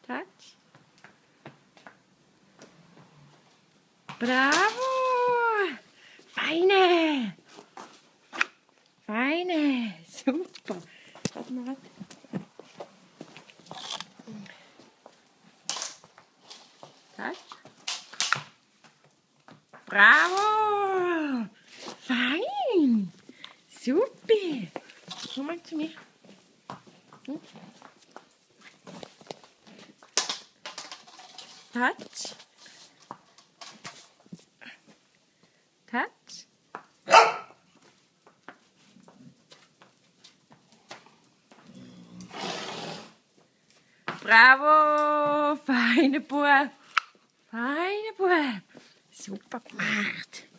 Touch. Bravo! Feine! Feine! Super! Warte mal, warte. Touch. Bravo! Fein! Super! Komm mal zu mir. Touch. Touch. Bravo! Feine Bub! Feine Bub! Super gemacht!